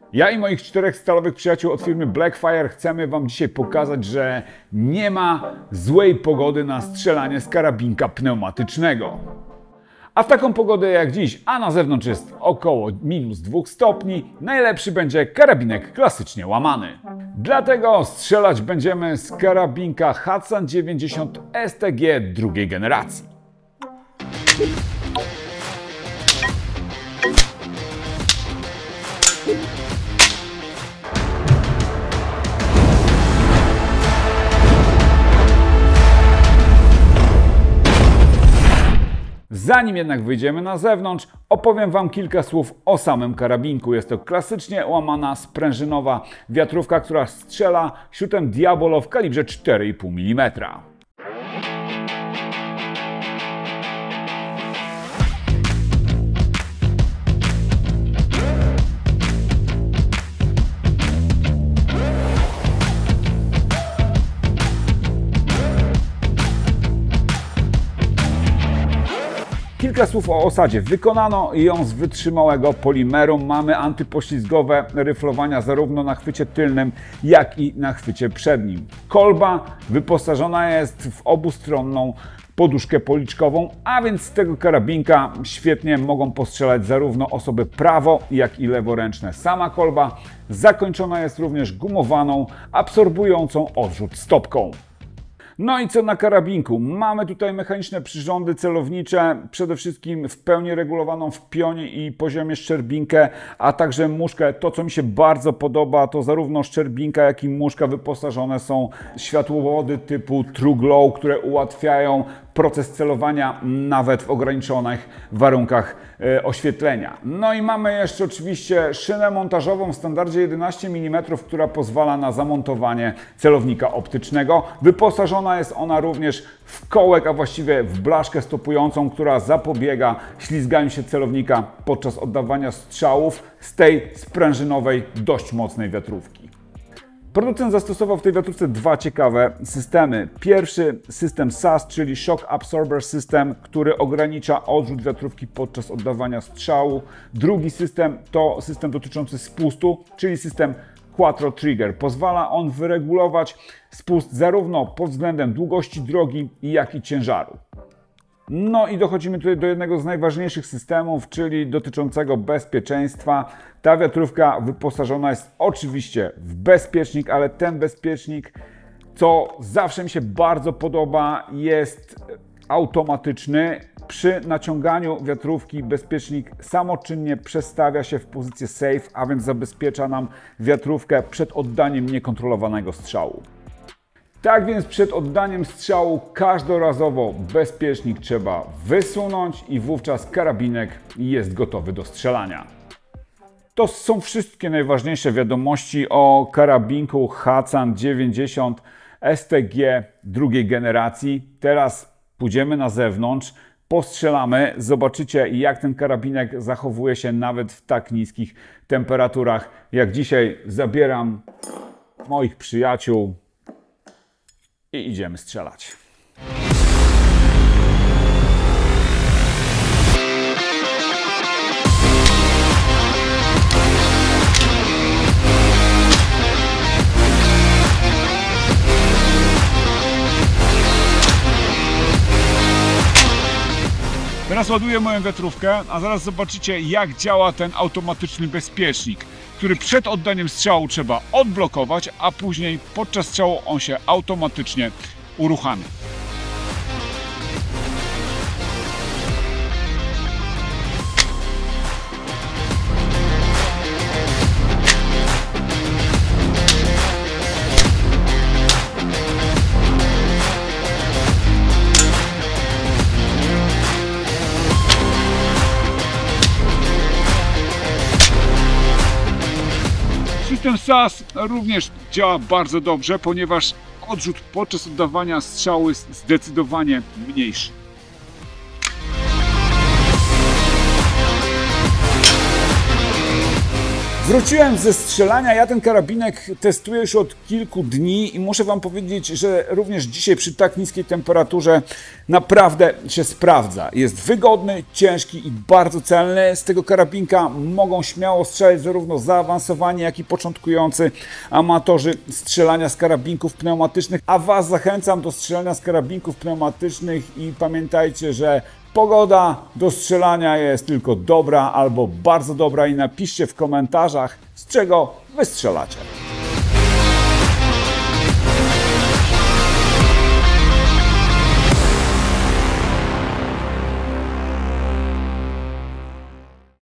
Ja i moich 4 stalowych przyjaciół od firmy Blackfire chcemy Wam dzisiaj pokazać, że nie ma złej pogody na strzelanie z karabinka pneumatycznego. A w taką pogodę jak dziś, a na zewnątrz jest około -2 stopni, najlepszy będzie karabinek klasycznie łamany. Dlatego strzelać będziemy z karabinka Hatsan 90 STG drugiej generacji. Zanim jednak wyjdziemy na zewnątrz, opowiem Wam kilka słów o samym karabinku. Jest to klasycznie łamana sprężynowa wiatrówka, która strzela śrutem Diabolo w kalibrze 4,5 mm. Kilka słów o osadzie. Wykonano ją z wytrzymałego polimeru. Mamy antypoślizgowe ryflowania zarówno na chwycie tylnym, jak i na chwycie przednim. Kolba wyposażona jest w obustronną poduszkę policzkową, a więc z tego karabinka świetnie mogą postrzelać zarówno osoby prawo, jak i leworęczne. Sama kolba zakończona jest również gumowaną, absorbującą odrzut stopką. No i co na karabinku? Mamy tutaj mechaniczne przyrządy celownicze, przede wszystkim w pełni regulowaną w pionie i poziomie szczerbinkę, a także muszkę. To, co mi się bardzo podoba, to zarówno szczerbinka, jak i muszka wyposażone są w światłowody typu True Glow, które ułatwiają proces celowania nawet w ograniczonych warunkach oświetlenia. No i mamy jeszcze oczywiście szynę montażową w standardzie 11 mm, która pozwala na zamontowanie celownika optycznego. Wyposażona jest ona również w kołek, a właściwie w blaszkę stopującą, która zapobiega ślizganiu się celownika podczas oddawania strzałów z tej sprężynowej, dość mocnej wiatrówki. Producent zastosował w tej wiatrówce dwa ciekawe systemy. Pierwszy system SAS, czyli Shock Absorber System, który ogranicza odrzut wiatrówki podczas oddawania strzału. Drugi system to system dotyczący spustu, czyli system Quattro Trigger. Pozwala on wyregulować spust zarówno pod względem długości drogi, jak i ciężaru. No i dochodzimy tutaj do jednego z najważniejszych systemów, czyli dotyczącego bezpieczeństwa. Ta wiatrówka wyposażona jest oczywiście w bezpiecznik, ale ten bezpiecznik, co zawsze mi się bardzo podoba, jest automatyczny. Przy naciąganiu wiatrówki bezpiecznik samoczynnie przestawia się w pozycję safe, a więc zabezpiecza nam wiatrówkę przed oddaniem niekontrolowanego strzału. Tak więc przed oddaniem strzału każdorazowo bezpiecznik trzeba wysunąć i wówczas karabinek jest gotowy do strzelania. To są wszystkie najważniejsze wiadomości o karabinku Hatsan 90 STG drugiej generacji. Teraz pójdziemy na zewnątrz, postrzelamy, zobaczycie jak ten karabinek zachowuje się nawet w tak niskich temperaturach. Jak dzisiaj zabieram moich przyjaciół i idziemy strzelać. Teraz ładuję moją wiatrówkę, a zaraz zobaczycie jak działa ten automatyczny bezpiecznik, który przed oddaniem strzału trzeba odblokować, a później podczas strzału on się automatycznie uruchamia. System SAS również działa bardzo dobrze, ponieważ odrzut podczas oddawania strzału jest zdecydowanie mniejszy. Wróciłem ze strzelania, ja ten karabinek testuję już od kilku dni i muszę Wam powiedzieć, że również dzisiaj przy tak niskiej temperaturze naprawdę się sprawdza. Jest wygodny, ciężki i bardzo celny. Z tego karabinka mogą śmiało strzelać zarówno zaawansowani, jak i początkujący amatorzy strzelania z karabinków pneumatycznych, a Was zachęcam do strzelania z karabinków pneumatycznych i pamiętajcie, że pogoda do strzelania jest tylko dobra albo bardzo dobra i napiszcie w komentarzach, z czego wy strzelacie.